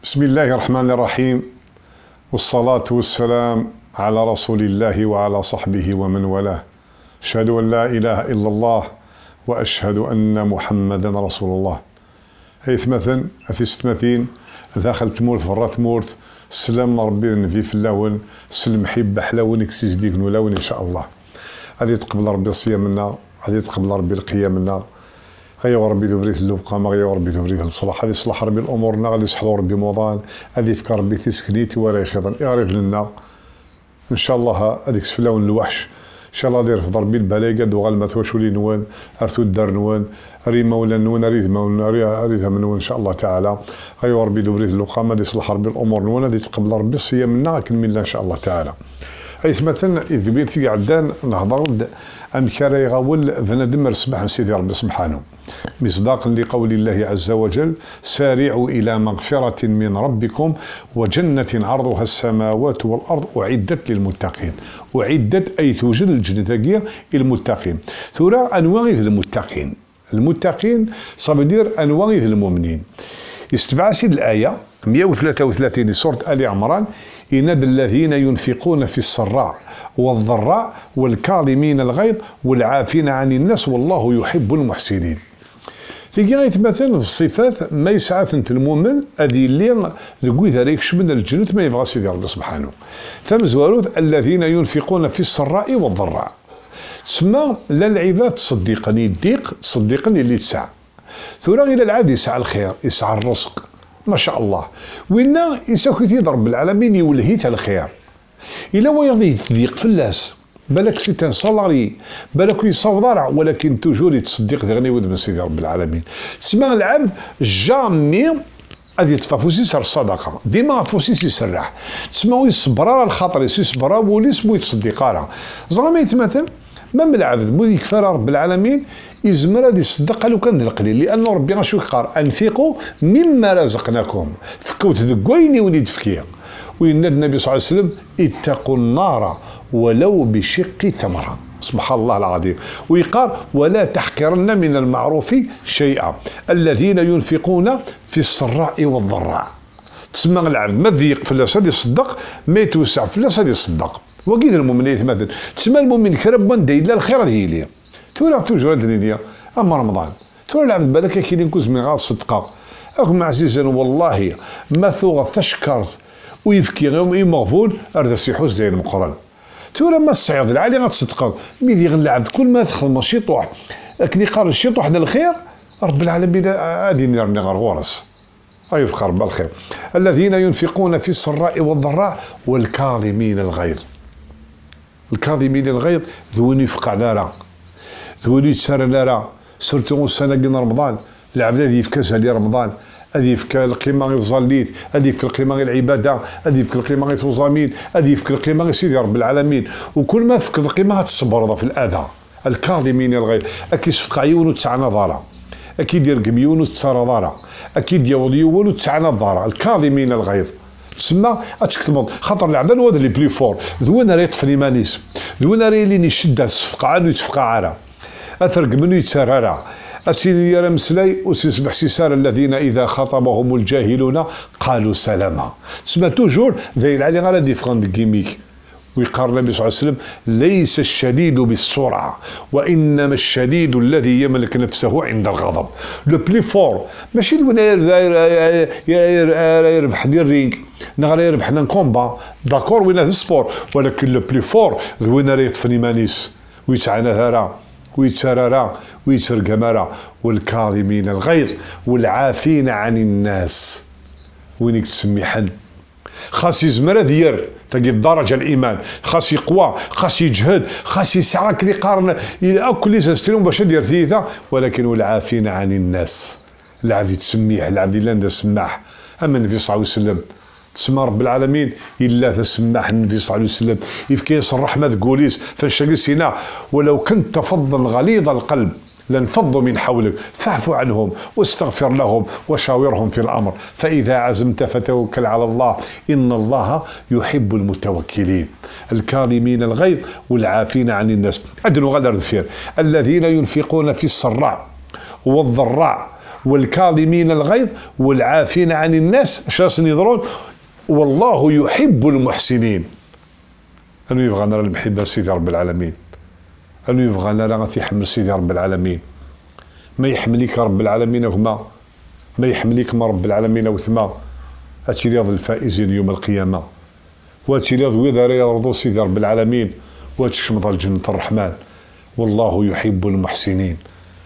بسم الله الرحمن الرحيم، والصلاة والسلام على رسول الله وعلى صحبه ومن والاه. أشهد أن لا إله إلا الله وأشهد أن محمدا رسول الله. هيث مثلا أثي ستماثين داخل تمورت فرات تمورت السلام ربي النبي في اللون سلم حب حلاون اكسيس ديك نولون إن شاء الله. غادي يتقبل ربي الصيام منا، غادي يتقبل ربي القيام منا، غادي ربي دبريت اللبقة، غادي ربي دبريت الصلاح، غادي يصلح ربي الأمورنا، غادي يصحو ربي موضان، غادي يفكر ربي تسكنيتي ولا يخيضن يعرف لنا إن شاء الله. هذيك سفلاون الوحش إن شاء الله غادي يرفض ربي البلايقد وغالما تواشولي نوان أرتو الدار نوان ريما ولا نوان ريثا من نوان إن شاء الله تعالى. غادي ربي دبريت اللبقة، غادي يصلح ربي الأمور نوان، غادي يتقبل ربي الصيام منا كنمي إن شاء الله تعالى. حيث مثلا إذ بيتي قعدان نهضر أم كان يغول بنادم رسمح سيدي ربي سبحانه، مصداقا لقول الله عز وجل: سارعوا إلى مغفرة من ربكم وجنة عرضها السماوات والأرض أعدت للمتقين. أعدت أي توجد الجنة المتقين. ترى أنواع المتقين، المتقين صافي أنواع المؤمنين. يستبع سيد الآية 133 سورة آل عمران: إن الذين ينفقون في السراء والضراء والكاظمين الغيظ والعافين عن الناس والله يحب المحسنين. تيجي مثلا الصفات ما يسعى انت المؤمن هذه اللي ذوي ذلك من الجنة ما يبغى سيدي ربي سبحانه. فمزوارود الذين ينفقون في السراء والضراء تسمى لا العباد تصدقني يديق تصدقني اللي تسعى ثورة إلى العبد يسعى الخير يسعى الرزق ما شاء الله وإنا يساكت رب العالمين يولهيت الخير. إلا ويغضي يضيق فلاس بالك سيتان صالاري بالك يصوضرع ولكن توجور يتصدق ذغني ود من سيدي رب العالمين. تسمى العبد جامي غادي يطفى فوسيس الصدقه ديما فوسيس يسرح تسمى يصبر على الخاطر يصبر ولي اسمو يتصدق راه زعما يتمثل ما من العبد مو يكفى رب العالمين يزمر هذا يصدق لو كان القليل لأن ربي غاشو يقار أنفقوا مما رزقناكم فكوت ذكويني وليد فكيه. وإن النبي صلى الله عليه وسلم: اتقوا النار ولو بشق تمرة. سبحان الله العظيم. ويقال: ولا تحقرن من المعروف شيئا الذين ينفقون في السراء والضراء. تسمى العبد ما ضيق فلاس هذا يصدق ما يتوسع فلاس هذا يصدق. وكيد المؤمن يتمثل تسمى المؤمن كربان داير الخير هذه ليه تولى توجور هذه اما رمضان تولى العبد بالك كي نكوز من غير الصدقه راكم عزيزا والله ما ثوغ تشكر ويفكي غير مغفول ارد السيحوس داير المقران تولى ما الصعيد العالي غتصدق ميدي غير العبد كل ما تخدم الشيطوح لكن يقارن الشيطوح هذا الخير رب العالمين غادي نرني غير غورس يفخر بالخير. الذين ينفقون في السراء والضراء والكاظمين الغيظ. الكاظمين الغيظ ذوين يفقع لارا ذوين يتسار لارا سورتو السنة قلنا رمضان العبد هذه يفكاسها لي رمضان هذه يفك القيمة غير الظليت هذه يفك القيمة غير العبادة هذه يفك القيمة غير توزامين هذه يفك القيمة غير سيدي رب العالمين. وكل ما فك القيمة غتصبر في الأذى. الكاظمين الغيظ أكيد يفقع يون وتسعى نظارة أكيد يرقم يون وتسعى نظارة أكيد يوض يون وتسعى نظارة. الكاظمين الغيظ تسمى اتكتب خاطر العبد هو اللي بلي فور ذوين راه يطفي ليمانيس ذوين راه اللي يشد الصفقه عنو يتفقع عرا اثرق منو يتسرر اسيدي يا مسلاي وسيسبح سيسار الذين اذا خاطبهم الجاهلون قالوا سلاما. تسمى توجور ذايل علي غير ديفرون كيميك. ويقال النبي صلى الله عليه وسلم: ليس الشديد بالسرعه وانما الشديد الذي يملك نفسه عند الغضب. لو بلي فور ماشي وين يربح لي الرينغ نغير يربح لنا كومبا داكور وين هذا السبور ولكن لو بلي فور وين راه يطفني مانيس ويتعانى هرا ويتسررا ويترقمرا. والكاظمين الغيظ والعافين عن الناس. وينك تسمي حن خاص يزمر دير تلقي درجة الإيمان خاص يقوى خاص يجهد خاص يسعى كلي قارن كل سنستلم باش يدير ثيثة. ولكن والعافين عن الناس العبد تسميح العبد إلا عنده سماح. أما النبي صلى الله عليه وسلم تسمى رب العالمين إلا تسمح النبي صلى الله عليه وسلم يفكيس الرحمة تقوليس فنشقس هنا: ولو كنت فظا غليظ القلب لانفضوا من حولك فاعف عنهم واستغفر لهم وشاورهم في الأمر فإذا عزمت فتوكل على الله إن الله يحب المتوكلين. الكاظمين الغيظ والعافين عن الناس. أدنو غدر ذفير الذين ينفقون في السراء والضراء والكاظمين الغيظ والعافين عن الناس اش يضرون والله يحب المحسنين. أنو يبغى نرى المحبة سيدي رب العالمين، أنو يبغى نرى غادي يحمل سيدي رب العالمين، ما يحمليك رب العالمين وهما، ما يحمليك ما رب العالمين وثما، هاتشي رياض الفائزين يوم القيامة، وهاتشي رياض وإذا يرضو سيدي رب العالمين وتشمض الجنة الرحمن. والله يحب المحسنين.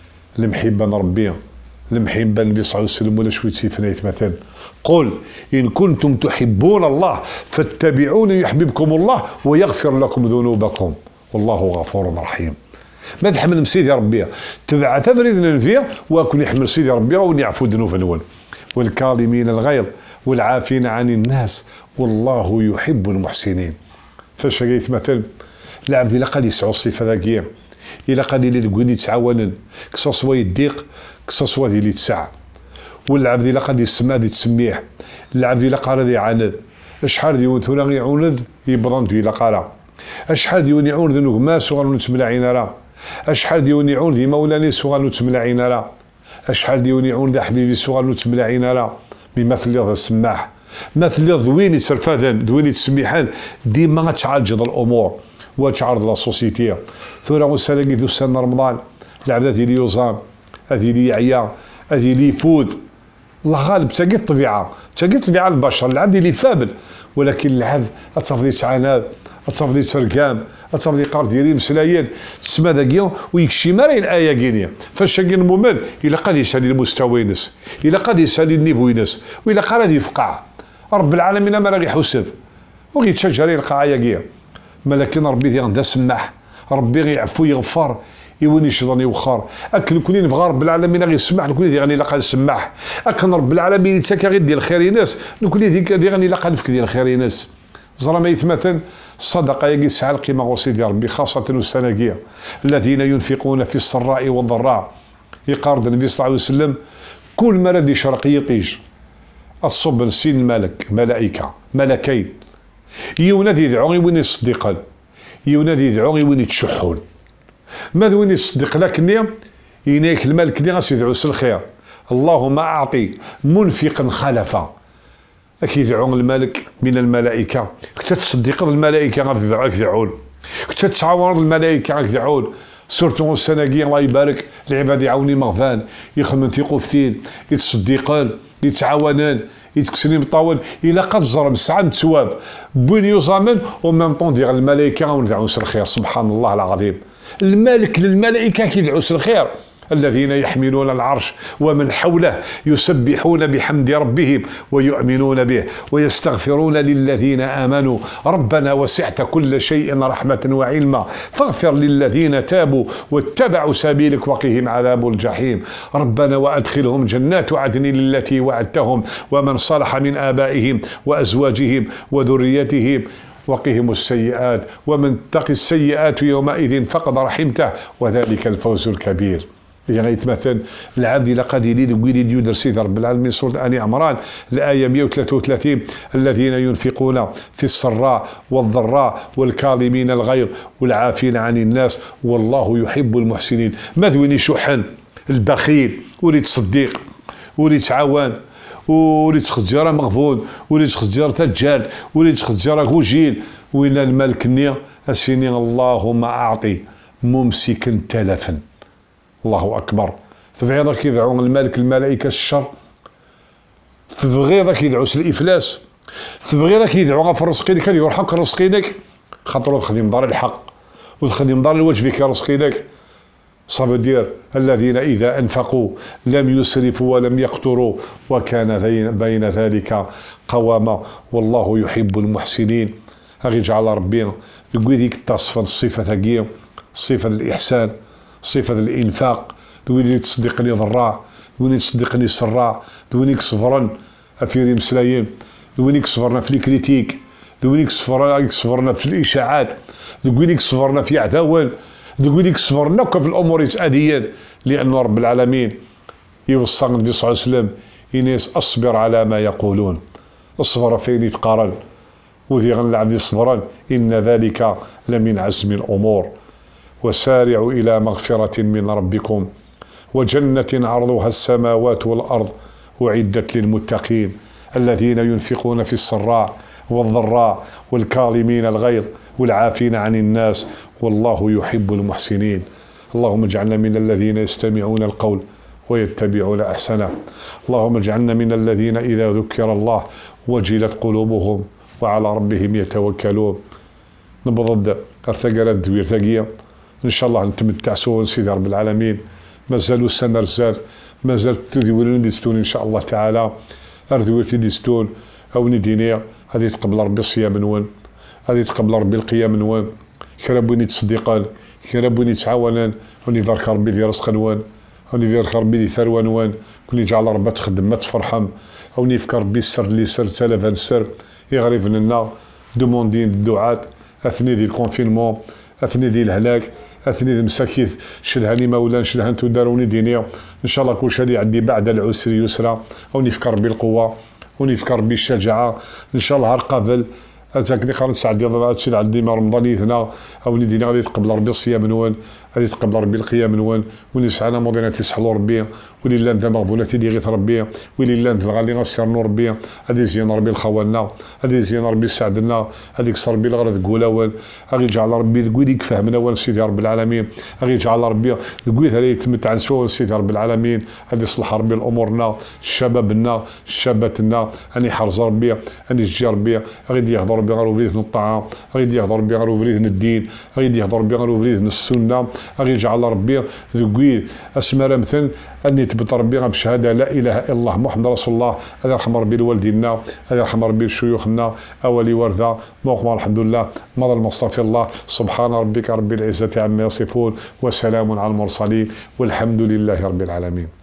المحبة نربيه، المحبة النبي صلى الله عليه وسلم ولا شوية فنيت مثلا قل إن كنتم تحبون الله فاتبعوني يحببكم الله ويغفر لكم ذنوبكم والله غفور رحيم. ما تحمل سيدي ربي تبع تفريد فيها وكن يحمل سيدي ربي ونعفو ذنوب الأول. والكاظمين الغيظ والعافين عن الناس والله يحب المحسنين. فاش قلت مثلا العبد إلا قد يسعو الصفة ذاكية، إلا قد يقول يتعاون كسوسوا يديق كسوسوا ديال يتسع، والعبد إلا قد يسمى دي تسميه، العبد إلا قال يعاند شحال ديون تولا يعوند يبضن ديال قارا، شحال ديون يعوند نغماس وغنو نتملاعين راه، شحال ديون يعوند دي مولاني وغنو نتملاعين راه، شحال ديون يعوند حبيبي وغنو نتملاعين راه. بمثل هذا السماح مثل دويني سرفادان دويني تسميحان ديما غتعالج الامور وتعرض لا سوسيتي. ثورة وسالاكي ذو سنة رمضان العبد هذه اللي يوزان هذه اللي يعيا هذه اللي يفوت الله غالب تاقي الطبيعة تاقي الطبيعة البشر العبد اللي فابل، ولكن العبد اتفضي تعاناد اتفضي تركام اتفضي قار ديالي مسلايين تسمى ذاكيا ويكشي مارين الآية كينيا فاش كاين المؤمن إلا قاد يسالي المستوى ينس إلا قاد يسالي النيفو ينس وإلا قاد غادي يفقع رب العالمين ما راه يحسب وغيتشجر يلقى كيا. لكن ربي دي غندا سماح ربي غيعفو يغفر يوني شيطان يوخر اكل كوني نبغى رب العالمين غير يسمح نكون دي غني لاقا نسمح اكن رب العالمين تاكا غير ديال الخير يناس نكون دي غني لاقا نفك ديال الخير يناس. زرا ما يتمثل الصدقه يجي سعى القيمه غوسيدي ربي خاصه السناقيه الذين ينفقون في السراء والضراء. يقارض النبي صلى الله عليه وسلم كل ما ردي شرقي يطيج الصب نسين الملك ملائكه ملكين يونادي يدعون وين يصدقون يونادي يدعون وين يتشحون ماذا وين يصدق لكني ينايك الملك اللي غاسيدعو الخير اللهم اعطي منفقا خلفا اكيد يدعون الملك من الملائكه كنت تصدق الملائكه غادي كنت تعاون الملائكه غادي سورتو السناقي الله يبارك العباد يعاوني مغفان يخمن تيقوفتين يتصدقان يتعاونان يتكسني مطاول الى قد زرب ساعه الثواب بوين يزامن وميم طون ديال الملائكه وندعو الخير. سبحان الله العظيم الملك للملائكه كيدعو الخير الذين يحملون العرش ومن حوله يسبحون بحمد ربهم ويؤمنون به ويستغفرون للذين آمنوا ربنا وسعت كل شيء رحمة وعلما فاغفر للذين تابوا واتبعوا سبيلك وقهم عذاب الجحيم ربنا وأدخلهم جنات عدن التي وعدتهم ومن صلح من آبائهم وأزواجهم وذريتهم وقهم السيئات ومن تقي السيئات يومئذ فقد رحمته وذلك الفوز الكبير. يعني يتمثل العبد إلى قد يريد ويريد يدر سيدي رب العالمين سورة آل عمران الآية 133 الذين ينفقون في السراء والضراء والكاظمين الغيظ والعافين عن الناس والله يحب المحسنين. ما دويني شحن البخيل وليد صديق وليد تعاون وليد خجارة مغفون وليد خجارة تجال وليد خجارة كوجيل وين الملك النية أسيني اللهم أعطي ممسكا تلفا. الله أكبر. تبغي ذاك يدعون الملك الملائكة الشر، تبغي ذاك يدعوس الإفلاس، تبغي ذاك يدعو في رزقك كان يرحق رزقينك خاطر تخدم دار الحق وتخدم دار الواجب رزقينك. صافي دير الذين إذا أنفقوا لم يسرفوا ولم يقتروا وكان بين ذلك قواما والله يحب المحسنين. هاغي جعل ربي تقول ديك التصفى الصفة ثقية صفة الإحسان صفة الإنفاق دويني تصدقني ضراء دويني تصدقني سراء دويني صفرا أفيري مسلايين دويني صفرنا في الكريتيك دويني صفرنا في الإشاعات دويني صفرنا في عداوان دويني صفرنا في الأمور الأديان لأن رب العالمين يوصى النبي صلى الله عليه وسلم إنيس أصبر على ما يقولون الصبر فين يتقارن وذي غنلعب دي صبرا إن ذلك لمن عزم الأمور وسارعوا إلى مغفرة من ربكم وجنة عرضها السماوات والأرض أعدت للمتقين الذين ينفقون في السراء والضراء والكاظمين الغيظ والعافين عن الناس والله يحب المحسنين. اللهم اجعلنا من الذين يستمعون القول ويتبعون أحسنه. اللهم اجعلنا من الذين إذا ذكر الله وجلت قلوبهم وعلى ربهم يتوكلون. نبض ارتقلت دوير ثقية إن شاء الله نتمتع سوى سيدي رب العالمين. مازالوا السنة رزال، مازال تدوير ديستون إن شاء الله تعالى. أردوير ديستون أو ندينيا هذه تقبل ربي الصيام نوان، هذه تقبل ربي القيام نوان، كربوني تصديقان، كربوني تعاونان، وني بارك ربي دي رزق نوان، وني بارك ربي دي ثروة نوان، وني جعل ربي تخدم ما تفرحم، وني يفكر ربي السر اللي سر تلفان السر يغرف لنا دوموندين الدعاة أثني دي الكونفينمون، أثني دي الهلاك، أثني دي المساكيث شدها لي مولا شدها انتو داروني دينيا إن شاء الله كل شيء عندي بعد العسر يسرا، وني يفكر بالقوة ونفكر بالشجاعة إن شاء الله قبل أتاكني قرن سعد يضرب تشيل عندي ما رمضان هنا أو ندينا غادي تقبل ربي الصيام نوان، غادي تقبل ربي القيام نوان، ونسعى مودينا تسحلو ربي ولله انت مغفولاتي دي غيث ربي ولله انت غالي غسر نور ربي غادي يزين ربي الخوالنا غادي يزين ربي سعدنا غادي يكسر ربي الغرض قولاوال غادي يجعل ربي الكويد يكفهمنا وان سيدي رب العالمين غادي يجعل ربي الكويد هذا يتمتع نسوا سيدي رب العالمين غادي يصلح ربي الامورنا شبابنا شاباتنا اني يحرز ربي اني يجي ربي غادي يهضر ربي غير وليد الطاعه غادي يهضر ربي غير وليد الدين غادي يهضر ربي غير وليد السنه غادي يجعل ربي الكويد اسماء مثل اني تبت ربي بشهاده لا اله الا الله محمد رسول الله. هذا يرحم ربي لوالدينا، هذا يرحم ربي لشيوخنا اولي ورثه موقما الحمد لله مضى المصطفى الله. سبحان ربك رب العزه عما يصفون وسلام على المرسلين والحمد لله رب العالمين.